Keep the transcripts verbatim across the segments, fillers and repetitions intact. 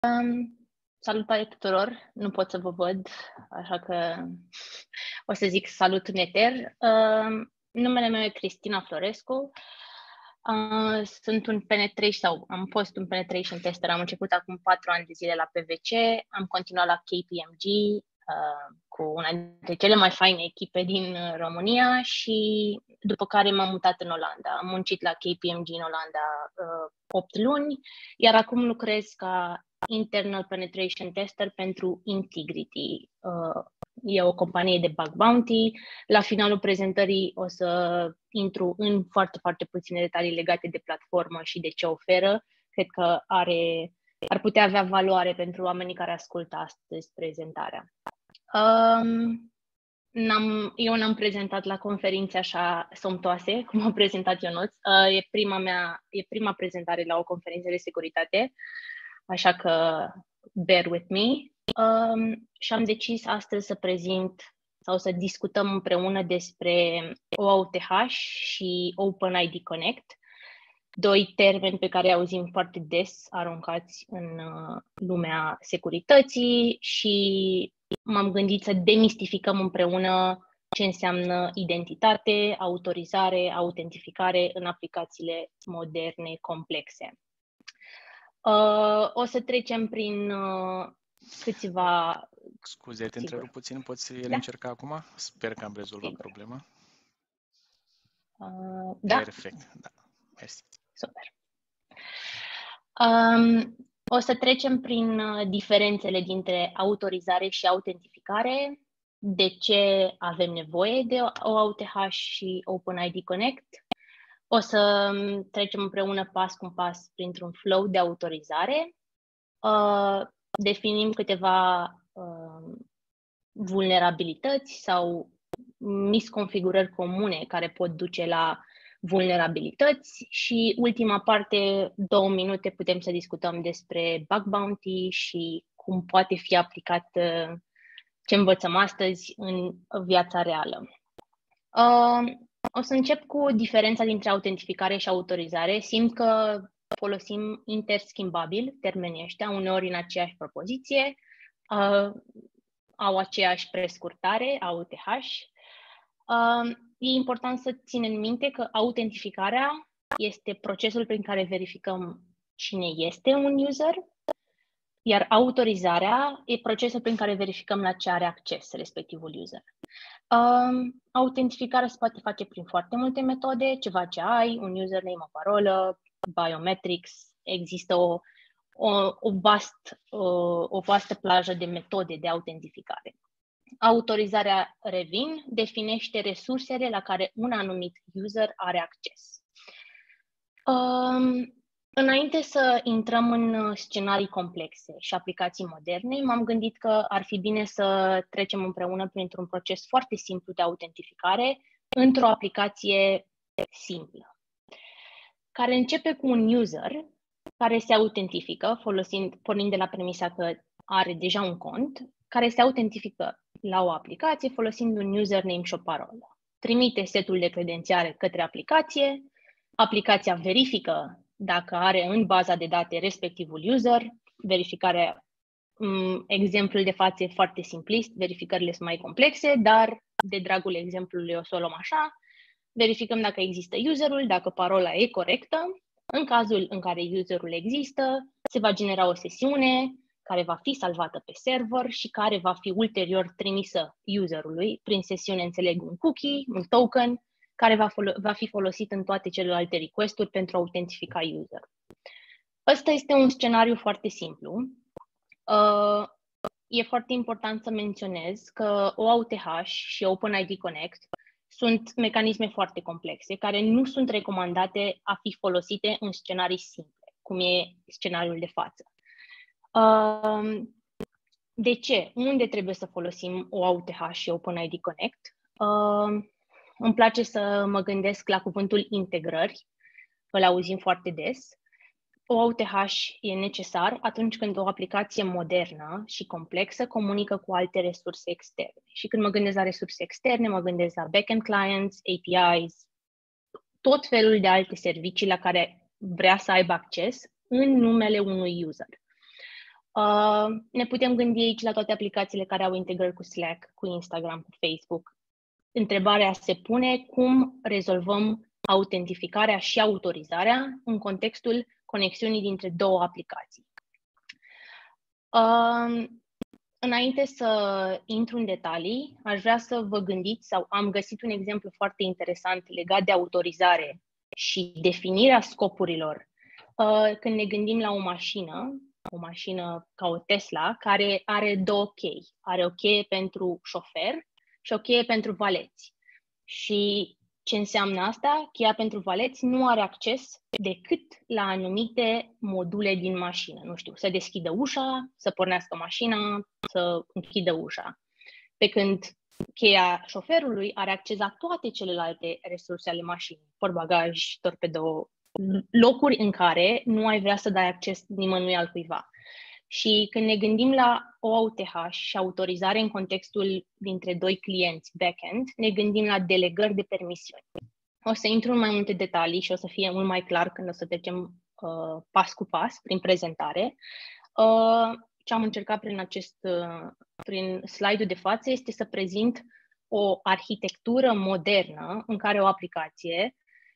Um, salutare tuturor! Nu pot să vă văd, așa că o să zic salut în eter. Uh, numele meu e Cristina Florescu. Uh, sunt un penetration sau am fost un penetration tester. Am început acum patru ani de zile la P V C, am continuat la K P M G uh, cu una dintre cele mai faine echipe din România și după care m-am mutat în Olanda. Am muncit la K P M G în Olanda uh, opt luni, iar acum lucrez ca Internal Penetration Tester pentru Integrity. Uh, e o companie de bug bounty. La finalul prezentării o să intru în foarte, foarte puține detalii legate de platformă și de ce oferă. Cred că are, ar putea avea valoare pentru oamenii care ascultă astăzi prezentarea. Um, n-am, eu n-am prezentat la conferințe așa somptoase, cum a prezentat Ionuț. Uh, e, prima mea, e prima prezentare la o conferință de securitate, așa că bear with me. Um, și am decis astăzi să prezint sau să discutăm împreună despre O A U T H și OpenID Connect, doi termeni pe care auzim foarte des aruncați în uh, lumea securității și m-am gândit să demistificăm împreună ce înseamnă identitate, autorizare, autentificare în aplicațiile moderne, complexe. Uh, o să trecem prin uh, câțiva... Scuze, te întrerup puțin, poți el da. încerca acum? Sper că am rezolvat Sigur. problema. Uh, da. Perfect, da. Mersi. Super. Um, o să trecem prin uh, diferențele dintre autorizare și autentificare, de ce avem nevoie de O A U T H și OpenID Connect. O să trecem împreună pas cu pas printr-un flow de autorizare. Uh, definim câteva uh, vulnerabilități sau misconfigurări comune care pot duce la vulnerabilități și ultima parte, două minute, putem să discutăm despre bug bounty și cum poate fi aplicat uh, ce învățăm astăzi în viața reală. Uh, o să încep cu diferența dintre autentificare și autorizare. Simt că folosim interschimbabil termenii ăștia, uneori în aceeași propoziție, uh, au aceeași prescurtare, A U T H. Uh, e important să ținem minte că autentificarea este procesul prin care verificăm cine este un user, iar autorizarea e procesul prin care verificăm la ce are acces respectivul user. Uh, autentificarea se poate face prin foarte multe metode, ceva ce ai, un username, o parolă, biometrics, există o, o, o, vast, o, o vastă plajă de metode de autentificare. Autorizarea, revin, definește resursele la care un anumit user are acces. Um, înainte să intrăm în scenarii complexe și aplicații moderne, m-am gândit că ar fi bine să trecem împreună printr-un proces foarte simplu de autentificare într-o aplicație simplă, care începe cu un user care se autentifică, folosind, pornind de la premisa că are deja un cont, care se autentifică la o aplicație folosind un username și o parolă. Trimite setul de credențiare către aplicație, aplicația verifică dacă are în baza de date respectivul user, verificarea, m- exemplul de față e foarte simplist, verificările sunt mai complexe, dar de dragul exemplului o să o luăm așa, verificăm dacă există userul, dacă parola e corectă. În cazul în care userul există, se va genera o sesiune care va fi salvată pe server și care va fi ulterior trimisă userului. Prin sesiune înțeleg un cookie, un token, care va, va fi folosit în toate celelalte request-uri pentru a autentifica userul. Ăsta este un scenariu foarte simplu. Uh, e foarte important să menționez că O A U T H și OpenID Connect sunt mecanisme foarte complexe, care nu sunt recomandate a fi folosite în scenarii simple, cum e scenariul de față. Uh, de ce? Unde trebuie să folosim O A U T H și OpenID Connect? Uh, îmi place să mă gândesc la cuvântul integrări, îl auzim foarte des. O A U T H e necesar atunci când o aplicație modernă și complexă comunică cu alte resurse externe. Și când mă gândesc la resurse externe, mă gândesc la backend clients, A P Is, tot felul de alte servicii la care vrea să aibă acces în numele unui user. Uh, ne putem gândi aici la toate aplicațiile care au integrări cu Slack, cu Instagram, cu Facebook. Întrebarea se pune cum rezolvăm autentificarea și autorizarea în contextul conexiunii dintre două aplicații. Uh, înainte să intru în detalii, aș vrea să vă gândiți, sau am găsit un exemplu foarte interesant legat de autorizare și definirea scopurilor. Uh, când ne gândim la o mașină, o mașină ca o Tesla, care are două chei. Are o cheie pentru șofer și o cheie pentru valeți. Și ce înseamnă asta? Cheia pentru valeți nu are acces decât la anumite module din mașină. Nu știu, să deschidă ușa, să pornească mașina, să închidă ușa. Pe când cheia șoferului are acces la toate celelalte resurse ale mașinii. Portbagaj, torpedo, locuri în care nu ai vrea să dai acces nimănui altcuiva. Și când ne gândim la O A U T H și autorizare în contextul dintre doi clienți backend, ne gândim la delegări de permisiuni. O să intru în mai multe detalii și o să fie mult mai clar când o să trecem uh, pas cu pas prin prezentare. Uh, ce am încercat prin acest, uh, prin slide-ul de față este să prezint o arhitectură modernă în care o aplicație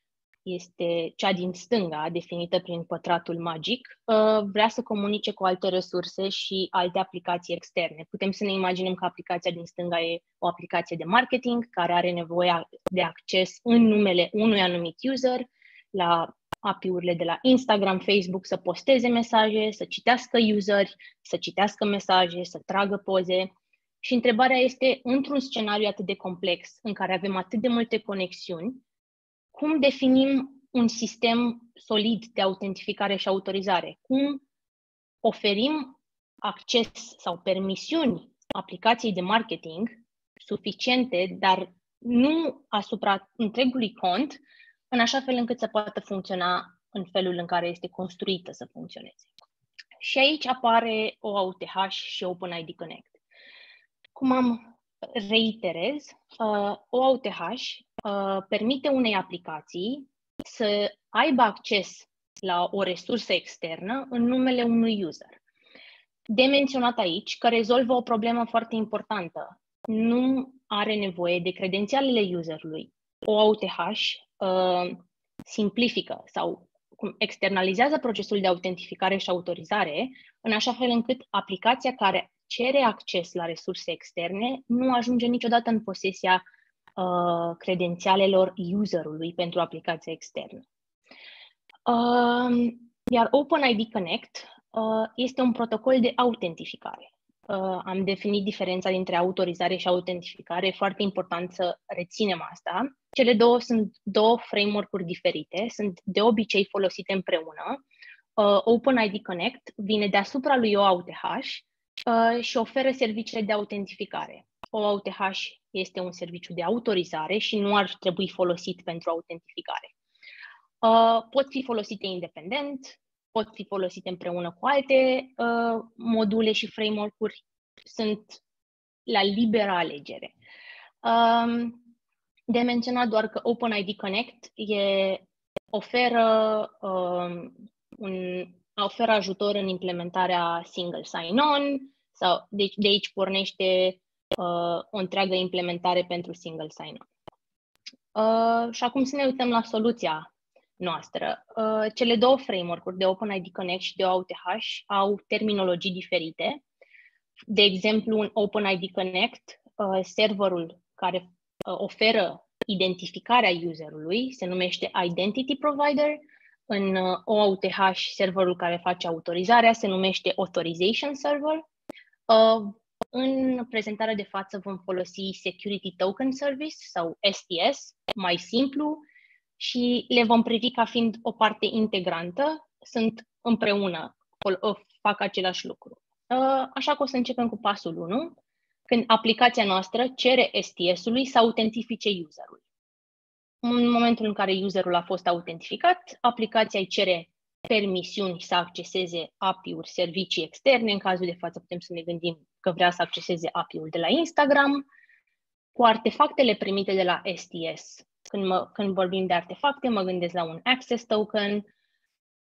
este cea din stânga, definită prin pătratul magic, vrea să comunice cu alte resurse și alte aplicații externe. Putem să ne imaginăm că aplicația din stânga e o aplicație de marketing care are nevoie de acces în numele unui anumit user la A P I-urile de la Instagram, Facebook, să posteze mesaje, să citească useri, să citească mesaje, să tragă poze. Și întrebarea este, într-un scenariu atât de complex, în care avem atât de multe conexiuni, cum definim un sistem solid de autentificare și autorizare? Cum oferim acces sau permisiuni aplicației de marketing suficiente, dar nu asupra întregului cont, în așa fel încât să poată funcționa în felul în care este construită să funcționeze. Și aici apare O A U T H și OpenID Connect. Cum am reiterez, uh, O A U T H uh, permite unei aplicații să aibă acces la o resursă externă în numele unui user. De menționat aici că rezolvă o problemă foarte importantă. Nu are nevoie de credențialele userului. O A U T H uh, simplifică sau externalizează procesul de autentificare și autorizare în așa fel încât aplicația care cere acces la resurse externe nu ajunge niciodată în posesia uh, credențialelor userului pentru aplicația externă. Uh, iar OpenID Connect uh, este un protocol de autentificare. Uh, am definit diferența dintre autorizare și autentificare, e foarte important să reținem asta. Cele două sunt două framework-uri diferite, sunt de obicei folosite împreună. Uh, OpenID Connect vine deasupra lui O A U T H uh, și oferă serviciile de autentificare. O A U T H este un serviciu de autorizare și nu ar trebui folosit pentru autentificare. Uh, pot fi folosite independent, pot fi folosite împreună cu alte uh, module și framework-uri, sunt la liberă alegere. Um, de menționat doar că OpenID Connect e, oferă, um, un, oferă ajutor în implementarea single sign-on, sau deci de aici pornește uh, o întreagă implementare pentru single sign-on. Uh, și acum să ne uităm la soluția noastră. Uh, cele două framework-uri de OpenID Connect și de O A U T H au terminologii diferite. De exemplu, în OpenID Connect, uh, serverul care uh, oferă identificarea userului se numește Identity Provider. În uh, O A U T H, serverul care face autorizarea se numește Authorization Server. Uh, în prezentarea de față vom folosi Security Token Service sau S T S, mai simplu, și le vom privi ca fiind o parte integrantă, sunt împreună, fac același lucru. Așa că o să începem cu pasul unu, când aplicația noastră cere S T S-ului să autentifice userul. În momentul în care userul a fost autentificat, aplicația îi cere permisiuni să acceseze A P I-uri, servicii externe. În cazul de față putem să ne gândim că vrea să acceseze A P I-ul de la Instagram, cu artefactele primite de la S T S. Când, mă, când vorbim de artefacte, mă gândesc la un access token,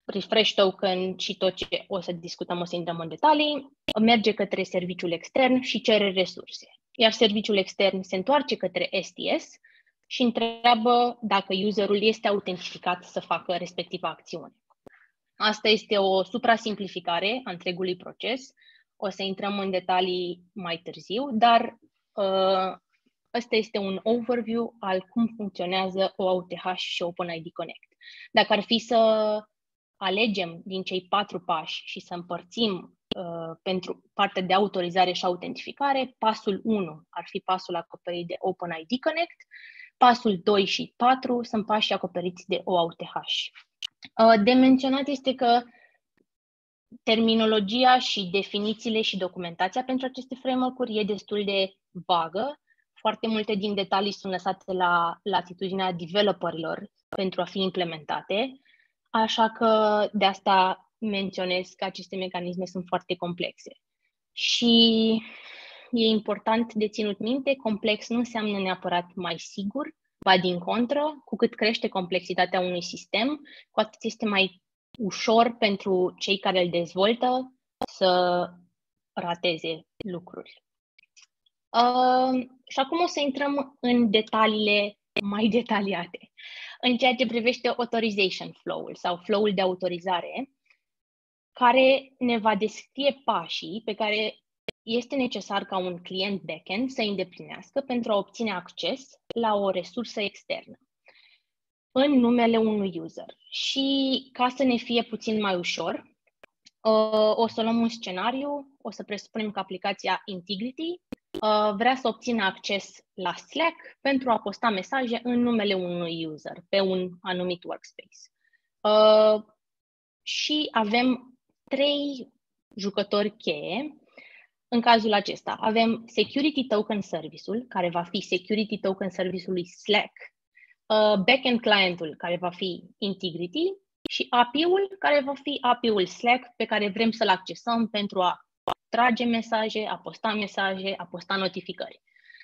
refresh token și tot ce o să discutăm, o să intrăm în detalii, merge către serviciul extern și cere resurse. Iar serviciul extern se întoarce către S T S și întreabă dacă userul este autentificat să facă respectiva acțiune. Asta este o suprasimplificare a întregului proces. O să intrăm în detalii mai târziu, dar uh, ăsta este un overview al cum funcționează O Auth și OpenID Connect. Dacă ar fi să alegem din cei patru pași și să împărțim uh, pentru partea de autorizare și autentificare, pasul unu ar fi pasul acoperit de OpenID Connect, pasul doi și patru sunt pașii acoperiți de O Auth. Uh, de menționat este că terminologia și definițiile și documentația pentru aceste framework-uri e destul de vagă. Foarte multe din detalii sunt lăsate la latitudinea developerilor pentru a fi implementate, așa că de asta menționez că aceste mecanisme sunt foarte complexe. Și e important de ținut minte, complex nu înseamnă neapărat mai sigur, ba din contră, cu cât crește complexitatea unui sistem, cu atât este mai ușor pentru cei care îl dezvoltă să rateze lucruri. Uh, și acum o să intrăm în detaliile mai detaliate. În ceea ce privește authorization flow-ul sau flow-ul de autorizare, care ne va descrie pașii pe care este necesar ca un client backend să îndeplinească pentru a obține acces la o resursă externă în numele unui user. Și ca să ne fie puțin mai ușor, o să luăm un scenariu, o să presupunem că aplicația Integrity vrea să obțină acces la Slack pentru a posta mesaje în numele unui user pe un anumit workspace. Și avem trei jucători cheie. În cazul acesta avem Security Token Service-ul, care va fi Security Token Service-ului Slack, backend client-ul, care va fi Integrity, și A P I-ul, care va fi A P I-ul Slack, pe care vrem să-l accesăm pentru a trage mesaje, a posta mesaje, a posta notificări.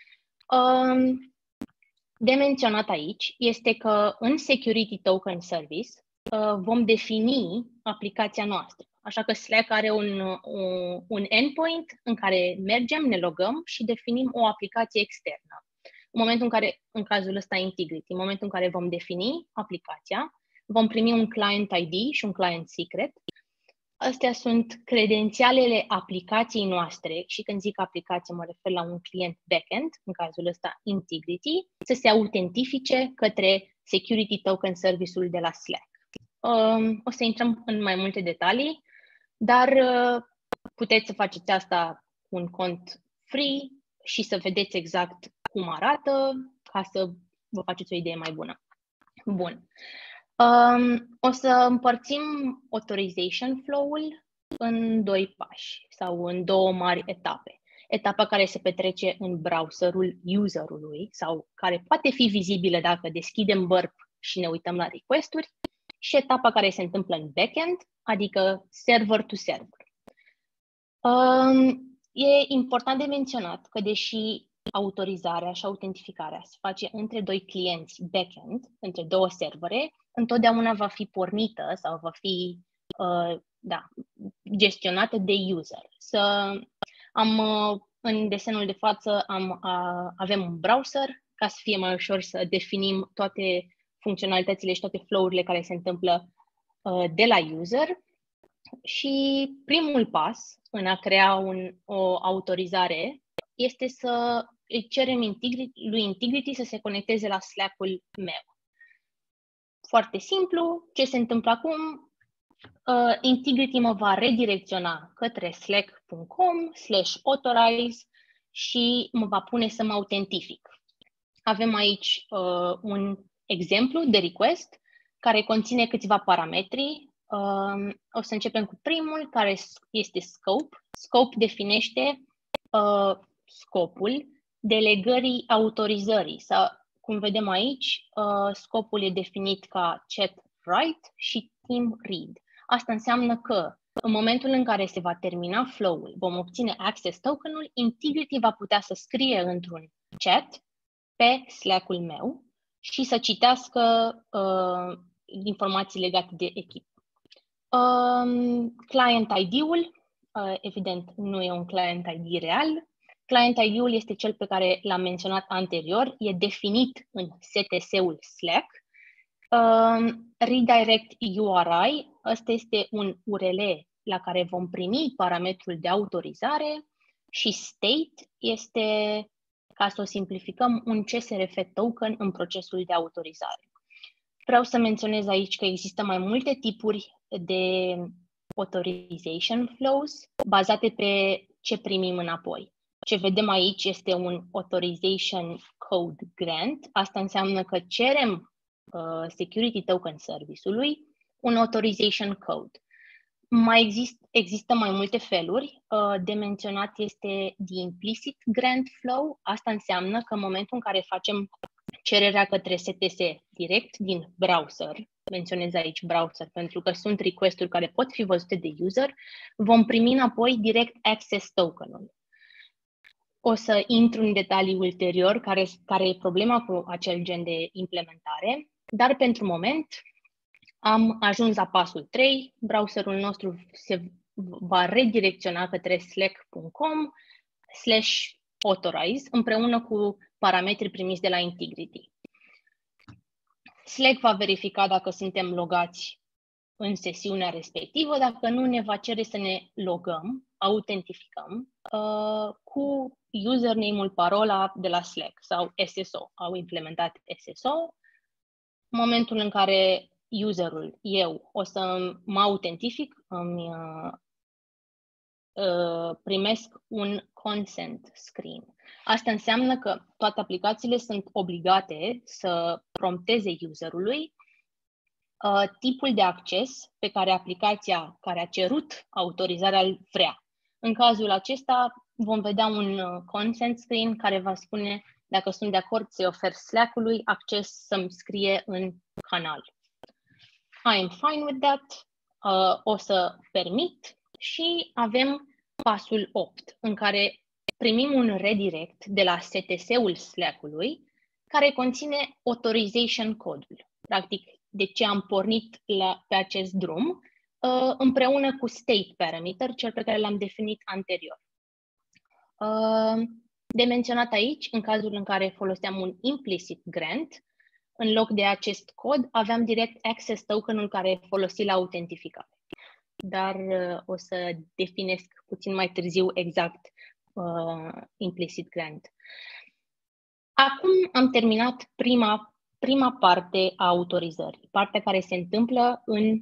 De menționat aici este că în Security Token Service vom defini aplicația noastră. Așa că Slack are un, un, un endpoint în care mergem, ne logăm și definim o aplicație externă. În momentul în care, în cazul ăsta Integrity, în momentul în care vom defini aplicația, vom primi un client I D și un client secret. Astea sunt credențialele aplicației noastre și când zic aplicație mă refer la un client backend, în cazul ăsta Integrity, să se autentifice către Security Token Service-ul de la Slack. Um, o să intrăm în mai multe detalii, dar uh, puteți să faceți asta cu un cont free și să vedeți exact cum arată ca să vă faceți o idee mai bună. Bun. Um, o să împărțim authorization flow-ul în doi pași sau în două mari etape. Etapa care se petrece în browserul userului sau care poate fi vizibilă dacă deschidem Burp și ne uităm la request-uri, și etapa care se întâmplă în backend, adică server to server. Um, e important de menționat că deși autorizarea și autentificarea se face între doi clienți backend, între două servere, întotdeauna va fi pornită sau va fi uh, da, gestionată de user. Să, am, uh, în desenul de față am, uh, avem un browser ca să fie mai ușor să definim toate funcționalitățile și toate flow-urile care se întâmplă uh, de la user. Și primul pas în a crea un, o autorizare este să îi cerem Integrity, lui Integrity să se conecteze la Slack-ul meu. Foarte simplu, ce se întâmplă acum? Uh, Integrity mă va redirecționa către slack punct com slash authorize și mă va pune să mă autentific. Avem aici uh, un exemplu de request care conține câțiva parametri. Uh, o să începem cu primul, care este scope. Scope definește uh, scopul delegării autorizării. Sau, cum vedem aici, uh, scopul e definit ca chat write și team read. Asta înseamnă că în momentul în care se va termina flow-ul, vom obține access token-ul, Integrity va putea să scrie într-un chat pe Slack-ul meu și să citească uh, informații legate de echipă. Um, client I D-ul, uh, evident, nu e un client I D real. Client I D-ul este cel pe care l-am menționat anterior, e definit în S T S-ul Slack. Um, redirect U R I, ăsta este un U R L la care vom primi parametrul de autorizare și state este, ca să o simplificăm, un C S R F token în procesul de autorizare. Vreau să menționez aici că există mai multe tipuri de authorization flows bazate pe ce primim înapoi. Ce vedem aici este un authorization code grant. Asta înseamnă că cerem uh, security token service-ului un authorization code. Mai exist, există mai multe feluri. Uh, de menționat este the implicit grant flow. Asta înseamnă că în momentul în care facem cererea către S T S direct din browser, menționez aici browser pentru că sunt request-uri care pot fi văzute de user, vom primi înapoi direct access token-ul. O să intru în detalii ulterior care, care e problema cu acel gen de implementare, dar pentru moment am ajuns la pasul trei, browserul nostru se va redirecționa către slack punct com slash authorize împreună cu parametrii primiți de la Integrity. Slack va verifica dacă suntem logați în sesiunea respectivă, dacă nu ne va cere să ne logăm, autentificăm uh, cu username-ul, parola de la Slack sau S S O. Au implementat S S O. În momentul în care userul, eu, o să mă autentific, îmi uh, uh, primesc un consent screen. Asta înseamnă că toate aplicațiile sunt obligate să prompteze userului uh, tipul de acces pe care aplicația care a cerut autorizarea îl vrea. În cazul acesta vom vedea un uh, consent screen care va spune dacă sunt de acord să-i ofer Slack-ului acces să-mi scrie în canal. I am fine with that. Uh, o să permit și avem pasul opt, în care primim un redirect de la S T S-ul Slack-ului care conține authorization code-ul. Practic, de ce am pornit la, pe acest drum, uh, împreună cu state parameter, cel pe care l-am definit anterior. Uh, de menționat aici, în cazul în care foloseam un implicit grant, în loc de acest cod, aveam direct access token-ul care e folosit la autentificare. Dar uh, o să definesc puțin mai târziu exact uh, implicit grant. Acum am terminat prima, prima parte a autorizării, partea care se întâmplă în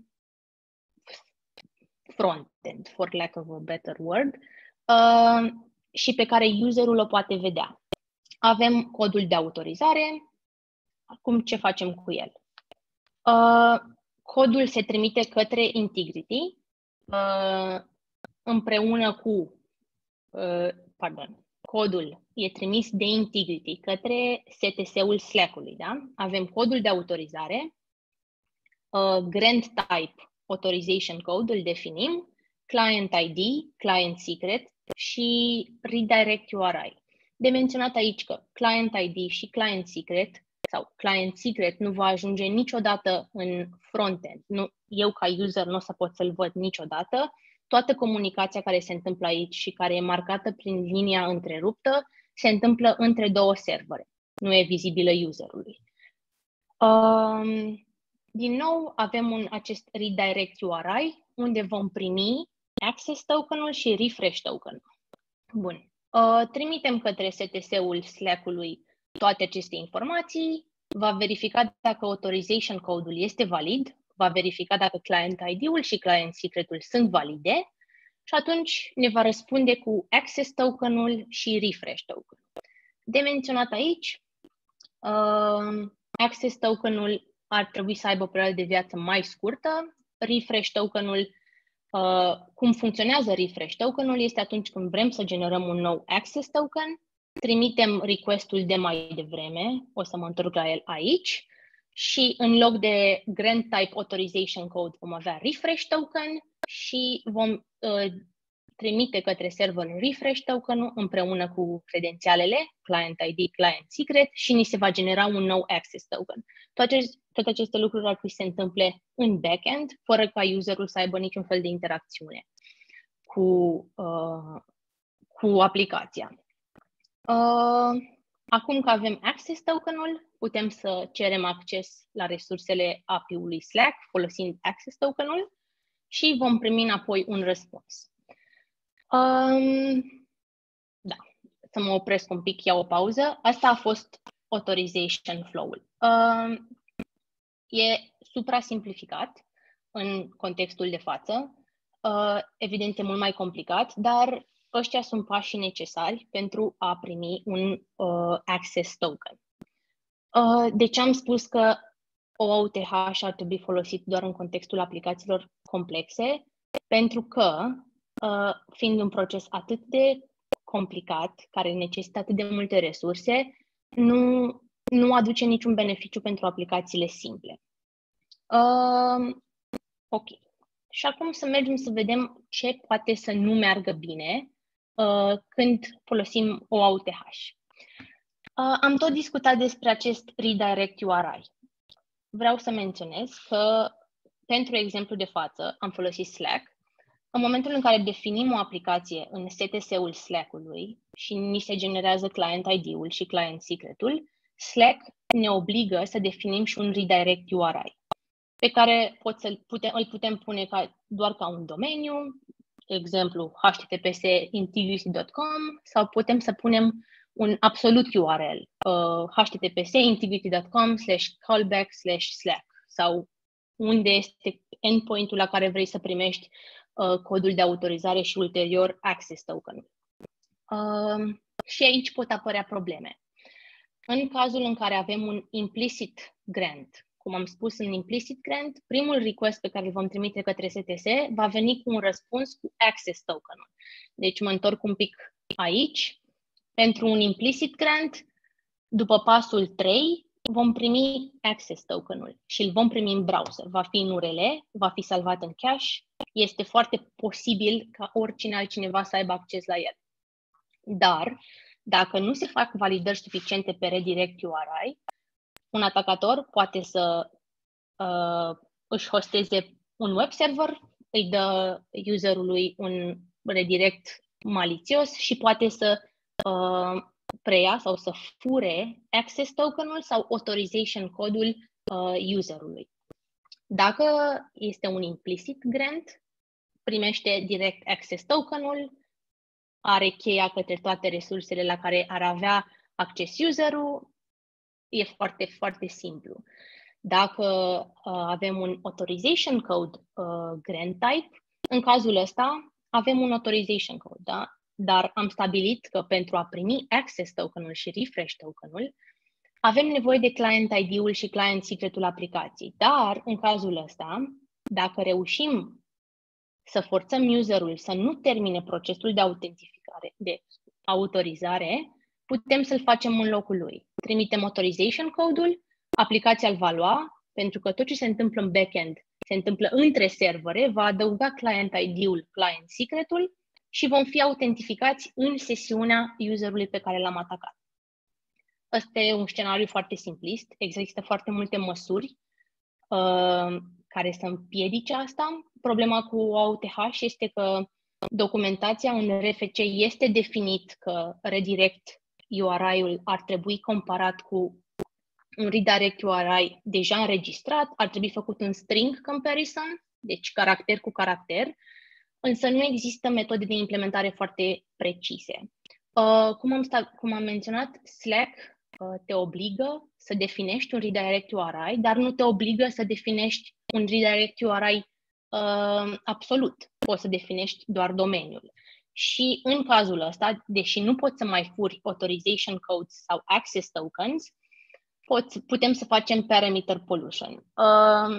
frontend, for lack of a better word, uh, și pe care userul o poate vedea. Avem codul de autorizare. Acum ce facem cu el? Uh, codul se trimite către Integrity uh, împreună cu, uh, pardon, codul e trimis de Integrity către S T S-ul Slack-ului, da? Avem codul de autorizare, uh, grant type authorization code, îl definim, client I D, client secret și redirect U R I. De menționat aici că client I D și client secret sau client secret nu va ajunge niciodată în frontend. Nu, eu ca user nu o să pot să-l văd niciodată. Toată comunicația care se întâmplă aici și care e marcată prin linia întreruptă se întâmplă între două servere. Nu e vizibilă userului. Um, din nou avem un, acest redirect U R I unde vom primi access token-ul și refresh token-ul. Bun. Uh, trimitem către S T S-ul Slack-ului toate aceste informații, va verifica dacă authorization code-ul este valid, va verifica dacă client I D-ul și client secret-ul sunt valide și atunci ne va răspunde cu access token-ul și refresh token-ul. De menționat aici, uh, access token-ul ar trebui să aibă o perioadă de viață mai scurtă, refresh token-ul, uh, cum funcționează refresh token-ul este atunci când vrem să generăm un nou access token, trimitem request-ul de mai devreme, o să mă întorc la el aici, și în loc de grant type authorization code vom avea refresh token și vom uh, trimite către serverul refresh token-ul împreună cu credențialele, client I D, client secret și ni se va genera un nou access token. Toate, toate aceste lucruri ar trebui să se întâmple în backend, fără ca userul să aibă niciun fel de interacțiune cu, uh, cu aplicația. Uh, acum că avem access token-ul, putem să cerem acces la resursele A P I-ului Slack folosind access token-ul și vom primi înapoi un răspuns. Um, da, să mă opresc un pic, iau o pauză. Asta a fost authorization flow-ul. Um, e supra-simplificat în contextul de față. Uh, evident, e mult mai complicat, dar ăștia sunt pașii necesari pentru a primi un uh, access token. Uh, de ce am spus că O A U T H ar trebui folosit doar în contextul aplicațiilor complexe? Pentru că, uh, fiind un proces atât de complicat, care necesită atât de multe resurse, nu, nu aduce niciun beneficiu pentru aplicațiile simple. Uh, ok. Și acum să mergem să vedem ce poate să nu meargă bine uh, când folosim O A U T H. Uh, am tot discutat despre acest redirect U R I. Vreau să menționez că, pentru exemplu de față, am folosit Slack. În momentul în care definim o aplicație în S T S-ul Slack-ului și ni se generează client I D-ul și client secret-ul, Slack ne obligă să definim și un redirect U R I, pe care pot să putem, îl putem pune ca, doar ca un domeniu, exemplu H T T P S integrity dot com, sau putem să punem un absolut U R L, uh, H T T P S integrity dot com slash callback slash Slack, sau unde este endpoint-ul la care vrei să primești uh, codul de autorizare și ulterior access token. Uh, și aici pot apărea probleme. În cazul în care avem un implicit grant, cum am spus în implicit grant, primul request pe care îl vom trimite către S T S va veni cu un răspuns cu access token-ul. Deci mă întorc un pic aici. Pentru un implicit grant, după pasul trei, vom primi access token-ul și îl vom primi în browser. Va fi în U R L, va fi salvat în cache. Este foarte posibil ca oricine altcineva să aibă acces la el. Dar, dacă nu se fac validări suficiente pe redirect U R I, un atacator poate să uh, își hosteze un web server, îi dă userului un redirect malițios și poate să uh, preia sau să fure access token-ul sau authorization codul uh, userului. Dacă este un implicit grant, primește direct access token-ul, are cheia către toate resursele la care ar avea acces userul, e foarte, foarte simplu. Dacă uh, avem un authorization code uh, grant type, în cazul ăsta avem un authorization code, da? Dar am stabilit că pentru a primi access token-ul și refresh token-ul, avem nevoie de client I D-ul și client secret-ul aplicației. Dar, în cazul ăsta, dacă reușim să forțăm userul să nu termine procesul de autentificare, de autorizare, putem să-l facem în locul lui. Trimitem authorization code-ul, aplicația îl va lua, pentru că tot ce se întâmplă în backend se întâmplă între servere, va adăuga client I D-ul, client secret-ul și vom fi autentificați în sesiunea userului pe care l-am atacat. Ăsta e un scenariu foarte simplist. Există foarte multe măsuri uh, care să împiedice asta. Problema cu O A U T H este că documentația în R F C este definit că redirect U R I-ul ar trebui comparat cu un redirect U R I deja înregistrat, ar trebui făcut un string comparison, deci caracter cu caracter, însă nu există metode de implementare foarte precise. Uh, cum, am sta- cum am menționat, Slack uh, te obligă să definești un redirect U R I, dar nu te obligă să definești un redirect U R I uh, absolut. Poți să definești doar domeniul. Și în cazul ăsta, deși nu poți să mai furi authorization codes sau access tokens, poți, putem să facem parameter pollution. Uh,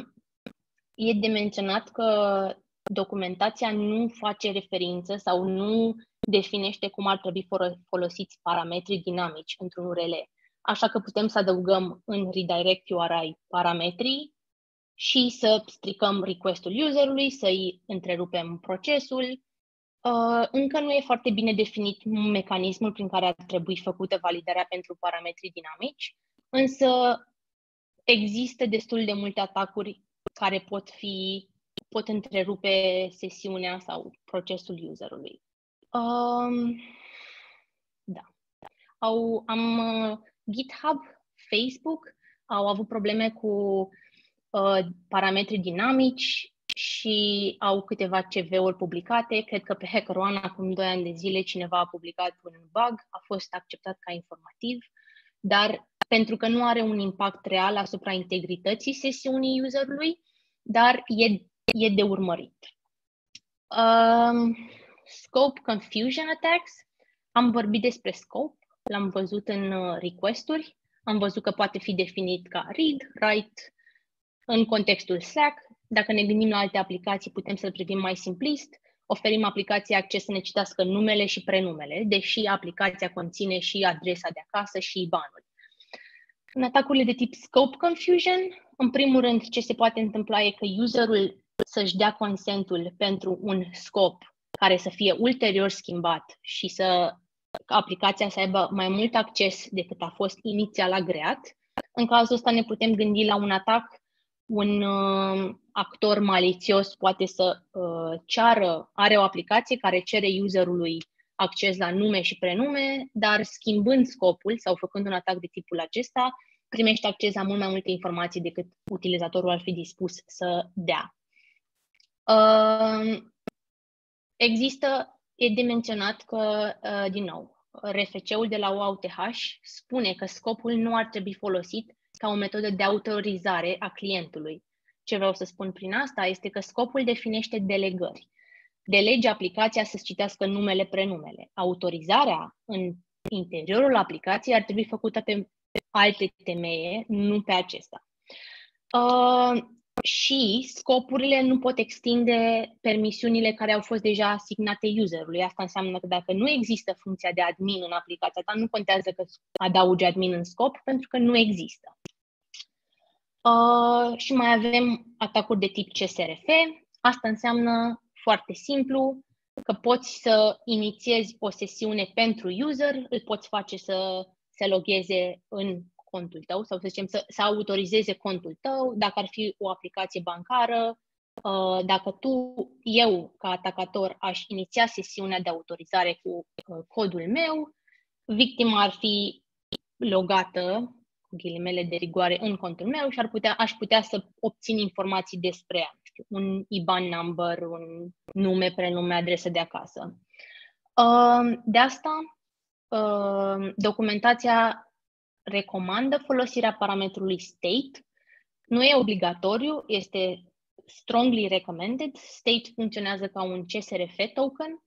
e de menționat că documentația nu face referință sau nu definește cum ar trebui folosiți parametrii dinamici într-un U R L. Așa că putem să adăugăm în redirect U R I parametrii și să stricăm request-ul userului, să-i întrerupem procesul Uh, încă nu e foarte bine definit mecanismul prin care ar trebui făcută validarea pentru parametrii dinamici, însă există destul de multe atacuri care pot fi, pot întrerupe sesiunea sau procesul userului. Um, da. Au, am uh, GitHub, Facebook au avut probleme cu uh, parametri dinamici și au câteva C V-uri publicate. Cred că pe HackerOne, acum doi ani de zile, cineva a publicat un bug, a fost acceptat ca informativ, dar pentru că nu are un impact real asupra integrității sesiunii userului, dar e, e de urmărit. Um, scope confusion attacks. Am vorbit despre scope, l-am văzut în uh, request-uri, am văzut că poate fi definit ca read, write, în contextul Slack. Dacă ne gândim la alte aplicații, putem să-l privim mai simplist. Oferim aplicației acces să ne citească numele și prenumele, deși aplicația conține și adresa de acasă și I B A N-ul. În atacurile de tip scope confusion, în primul rând, ce se poate întâmpla e că userul să-și dea consentul pentru un scop care să fie ulterior schimbat și să aplicația să aibă mai mult acces decât a fost inițial agreat. În cazul ăsta ne putem gândi la un atac. Un uh, actor malițios poate să uh, ceară, are o aplicație care cere userului acces la nume și prenume, dar schimbând scopul sau făcând un atac de tipul acesta, primește acces la mult mai multe informații decât utilizatorul ar fi dispus să dea. Uh, există, e de menționat că, uh, din nou, R F C-ul de la O A U T H spune că scopul nu ar trebui folosit ca o metodă de autorizare a clientului. Ce vreau să spun prin asta este că scopul definește delegări. Delegi aplicația să-ți citească numele, prenumele. Autorizarea în interiorul aplicației ar trebui făcută pe alte temeie, nu pe acesta. Uh, și scopurile nu pot extinde permisiunile care au fost deja asignate userului. Asta înseamnă că dacă nu există funcția de admin în aplicația ta, nu contează că adaugi admin în scop, pentru că nu există. Uh, și mai avem atacuri de tip C S R F. Asta înseamnă foarte simplu că poți să inițiezi o sesiune pentru user, îl poți face să se logheze în contul tău sau să zicem să, să autorizeze contul tău, dacă ar fi o aplicație bancară, uh, dacă tu, eu ca atacator, aș iniția sesiunea de autorizare cu uh, codul meu, victima ar fi logată ghilimele de rigoare în contul meu și ar putea, aș putea să obțin informații despre ea. Știu, un I B A N number, un nume, prenume, adresă de acasă. De asta, documentația recomandă folosirea parametrului state. Nu e obligatoriu, este strongly recommended. State funcționează ca un C S R F token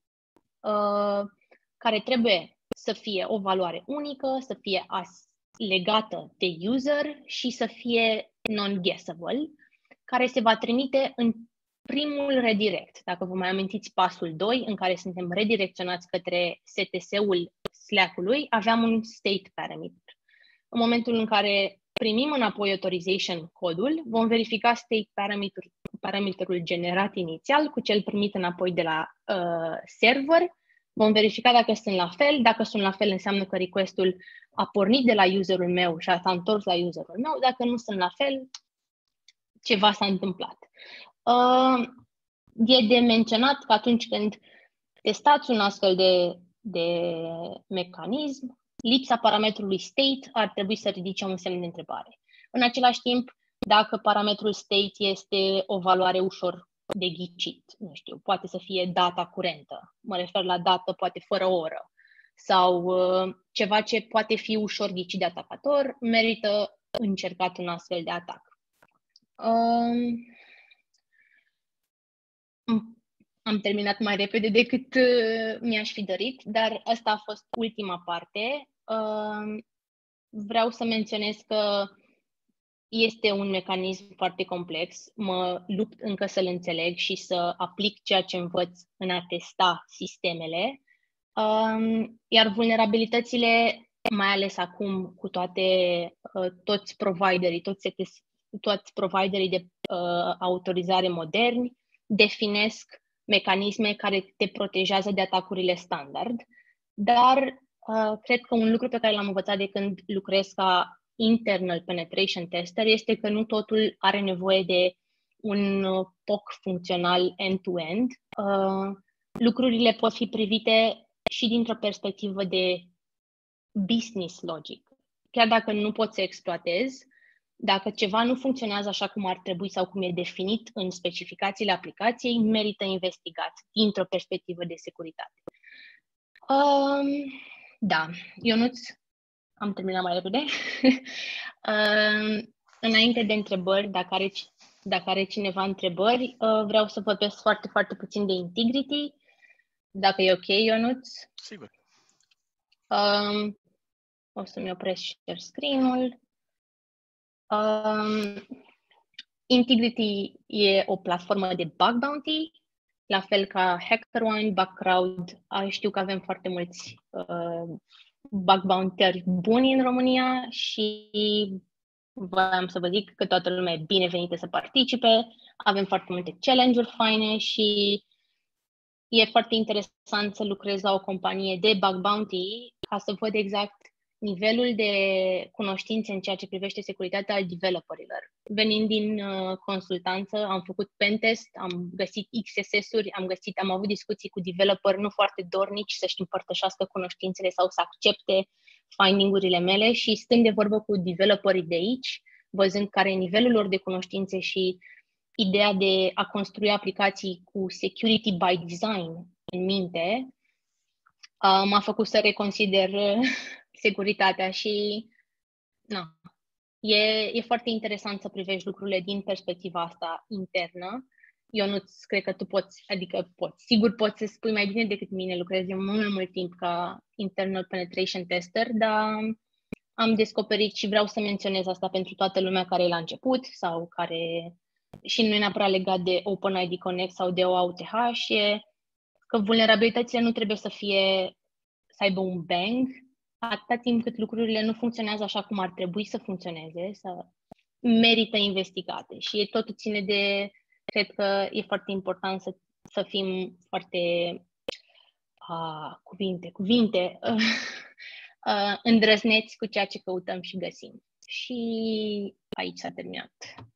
care trebuie să fie o valoare unică, să fie as legată de user și să fie non-guessable, care se va trimite în primul redirect. Dacă vă mai amintiți pasul doi, în care suntem redirecționați către S T S-ul Slack-ului, aveam un state parameter. În momentul în care primim înapoi authorization codul, vom verifica state parameter, parameterul generat inițial cu cel primit înapoi de la uh, server. Vom verifica dacă sunt la fel. Dacă sunt la fel, înseamnă că request-ul a pornit de la userul meu și s-a întors la userul meu. Dacă nu sunt la fel, ceva s-a întâmplat. Uh, e de menționat că atunci când testați un astfel de, de mecanism, lipsa parametrului state ar trebui să ridice un semn de întrebare. În același timp, dacă parametrul state este o valoare ușor de ghicit, nu știu, poate să fie data curentă, mă refer la dată poate fără oră, sau uh, ceva ce poate fi ușor ghicit de atacator, merită încercat un astfel de atac. Um, am terminat mai repede decât uh, mi-aș fi dorit, dar asta a fost ultima parte. Uh, vreau să menționez că este un mecanism foarte complex, mă lupt încă să-l înțeleg și să aplic ceea ce învăț în a testa sistemele, um, iar vulnerabilitățile, mai ales acum cu toate, uh, toți providerii, toți, toți providerii de uh, autorizare moderni, definesc mecanisme care te protejează de atacurile standard, dar uh, cred că un lucru pe care l-am învățat de când lucrez ca internal penetration tester este că nu totul are nevoie de un P O C funcțional end-to-end. Uh, lucrurile pot fi privite și dintr-o perspectivă de business logic. Chiar dacă nu poți să exploatezi, dacă ceva nu funcționează așa cum ar trebui sau cum e definit în specificațiile aplicației, merită investigat dintr-o perspectivă de securitate. Um, da, Ionuț, am terminat mai repede. um, înainte de întrebări, dacă are, dacă are cineva întrebări, uh, vreau să vorbesc foarte, foarte puțin de integrity. Dacă e ok, Ionuț? Sigur. Um, o să-mi opresc share screen-ul. Um, Integrity e o platformă de bug bounty, la fel ca HackerOne, Bugcrowd. Știu că avem foarte mulți uh, bug bounty-eri buni în România și voiam să vă zic că toată lumea e binevenită să participe. Avem foarte multe challenge-uri faine și e foarte interesant să lucrez la o companie de bug bounty ca să văd exact nivelul de cunoștințe în ceea ce privește securitatea al developerilor. Venind din uh, consultanță, am făcut pentest, am găsit X S S-uri, am găsit, am avut discuții cu developeri nu foarte dornici să-și împărtășească cunoștințele sau să accepte finding-urile mele și stând de vorbă cu developerii de aici, văzând care e nivelul lor de cunoștințe și ideea de a construi aplicații cu security by design în minte, uh, m-a făcut să reconsider uh, securitatea și na, e, e foarte interesant să privești lucrurile din perspectiva asta internă. Eu nu cred că tu poți, adică poți, sigur poți să spui mai bine decât mine, lucrez eu mult mai mult timp ca internal penetration tester, dar am descoperit și vreau să menționez asta pentru toată lumea care e la început sau care și nu e neapărat legat de OpenID Connect sau de O A U T H, e că vulnerabilitățile nu trebuie să fie, să aibă un bang, atâta timp cât lucrurile nu funcționează așa cum ar trebui să funcționeze, să merită investigate. Și e totul ține de, cred că e foarte important să, să fim foarte, uh, cuvinte, cuvinte, uh, uh, îndrăzneți cu ceea ce căutăm și găsim. Și aici s-a terminat.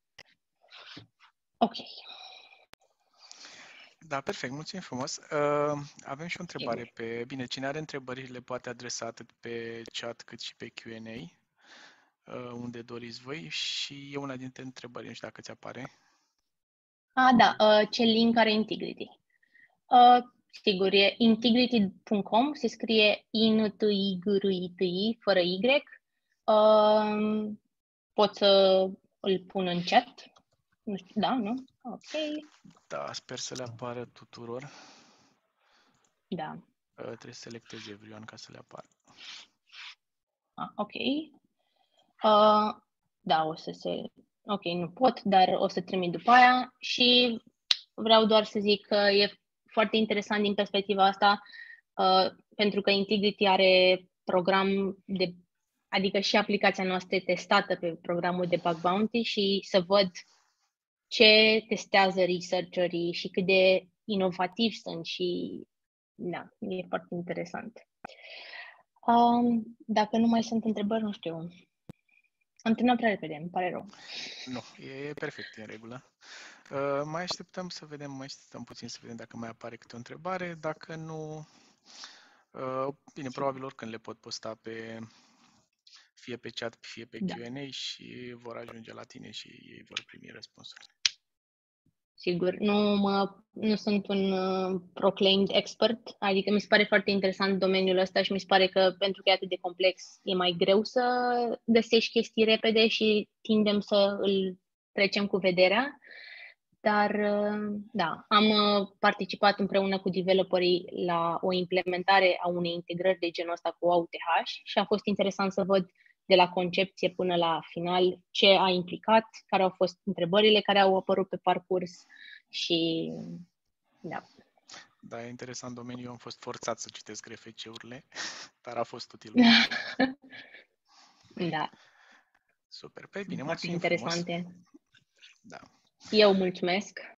Ok. Da, perfect, mulțumim frumos. Uh, avem și o întrebare pe... Bine, cine are întrebări le poate adresa atât pe chat cât și pe Q and A, uh, unde doriți voi, și e una dintre întrebări, nu știu dacă ți apare. Ah, da, uh, ce link are Integrity? Uh, sigur, e integrity punct com, se scrie I N T I G R I T I, fără Y. Uh, pot să îl pun în chat? Nu știu, da, nu? Ok. Da, sper să le apară tuturor. Da. Uh, trebuie să selectez everyone ca să le apară. Ah, ok. Uh, da, o să se... Ok, nu pot, dar o să trimit după aia și vreau doar să zic că e foarte interesant din perspectiva asta, uh, pentru că Integrity are program de, adică și aplicația noastră e testată pe programul de bug bounty și să văd ce testează researcherii și cât de inovativi sunt și da, e foarte interesant. Um, dacă nu mai sunt întrebări, nu știu. Am terminat prea repede, îmi pare rău. Nu, e perfect, e în regulă. Uh, mai așteptăm să vedem, mai așteptăm puțin să vedem dacă mai apare câte o întrebare. Dacă nu, uh, bine, probabil oricând le pot posta pe, fie pe chat, fie pe Da. Q and A și vor ajunge la tine și ei vor primi răspunsurile. Sigur, nu, mă, nu sunt un uh, proclaimed expert, adică mi se pare foarte interesant domeniul ăsta și mi se pare că pentru că e atât de complex e mai greu să găsești chestii repede și tindem să îl trecem cu vederea. Dar, uh, da, am uh, participat împreună cu developerii la o implementare a unei integrări de genul ăsta cu O A U T H și a fost interesant să văd de la concepție până la final ce a implicat, care au fost întrebările care au apărut pe parcurs și da. Da, e interesant domeniul. Eu am fost forțat să citesc R F C-urile, dar a fost util. Da. Super, pe bine, Foarte mulțumim interesante. frumos. Da. Eu mulțumesc.